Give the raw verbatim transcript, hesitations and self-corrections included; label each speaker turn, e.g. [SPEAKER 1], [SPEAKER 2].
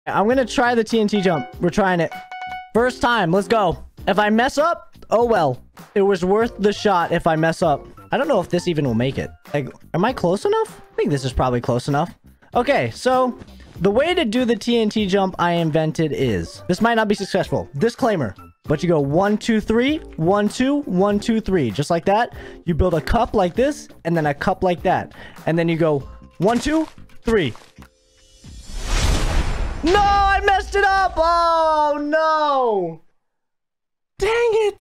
[SPEAKER 1] I'm gonna try the T N T jump. We're trying it. First time. Let's go. If I mess up, oh well. It was worth the shot if I mess up. I don't know if this even will make it. Like, am I close enough? I think this is probably close enough. Okay, so the way to do the T N T jump I invented is... This might not be successful. Disclaimer. But you go one, two, three, one, two, one, two, three. Just like that. You build a cup like this, and then a cup like that. And then you go one, two, three. No, I messed it up. Oh, no. Dang it.